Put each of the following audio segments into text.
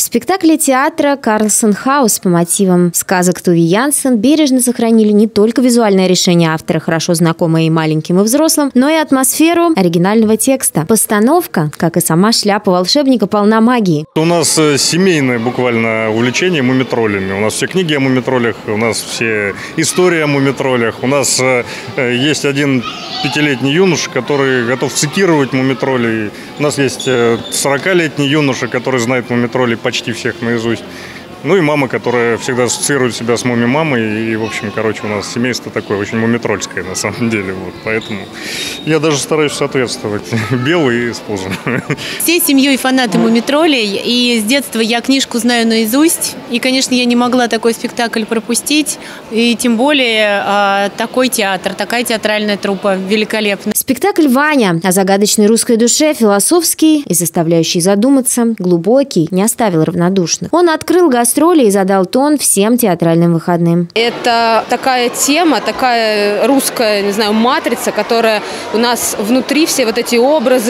В спектакле театра «Карлсон Хаус» по мотивам сказок Туви Янсен бережно сохранили не только визуальное решение автора, хорошо знакомое и маленьким, и взрослым, но и атмосферу оригинального текста. Постановка, как и сама шляпа волшебника, полна магии. У нас семейное буквально увлечение мумитроллями. У нас все книги о мумитроллях, у нас все истории о мумитроллях. У нас есть один 5-летний юноша, который готов цитировать мумитроллей. У нас есть 40-летний юноша, который знает мумитроллей почти всех наизусть. Ну и мама, которая всегда ассоциирует себя с муми-мамой. И, в общем, у нас семейство такое очень мумитрольское на самом деле. Вот. Поэтому я даже стараюсь соответствовать. Белый и с пузом. Всей семьей фанаты мумитроллей. И с детства я книжку знаю наизусть. И, конечно, я не могла такой спектакль пропустить. И тем более такой театр, такая театральная труппа великолепна. Спектакль «Ваня» о загадочной русской душе, философский и заставляющий задуматься, глубокий, не оставил равнодушных. Он открыл гастроли и задал тон всем театральным выходным. Это такая тема, такая русская, не знаю, матрица, которая у нас внутри, все вот эти образы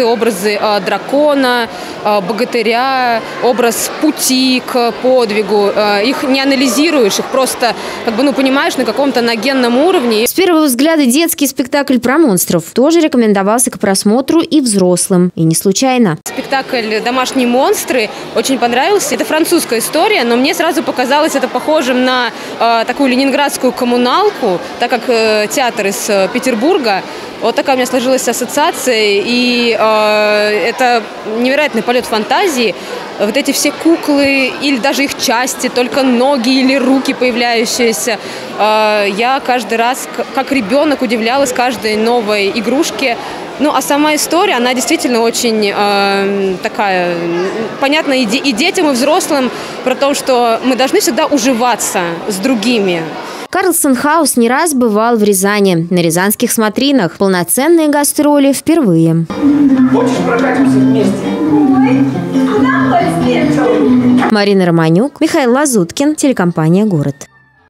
дракона, богатыря, образ пути к подвигу. Их не анализируешь, их просто понимаешь на каком-то генном уровне. С первого взгляда детский спектакль про монстров тоже рекомендовался к просмотру и взрослым. И не случайно. Спектакль «Домашние монстры» очень понравился. Это французская история, но мне сразу показалось это похожим на такую ленинградскую коммуналку, так как театр из Петербурга. Вот такая у меня сложилась ассоциация, и это невероятный полет фантазии. Вот эти все куклы или даже их части, только ноги или руки появляющиеся. Я каждый раз, как ребенок, удивлялась каждой новой игрушке. Ну, а сама история, она действительно очень такая понятна и детям, и взрослым, про то, что мы должны всегда уживаться с другими. Карлсон Хаус не раз бывал в Рязани, на рязанских смотринах. Полноценные гастроли впервые. Хочешь прокатимся вместе? Марина Романюк, Михаил Лазуткин, телекомпания «Город».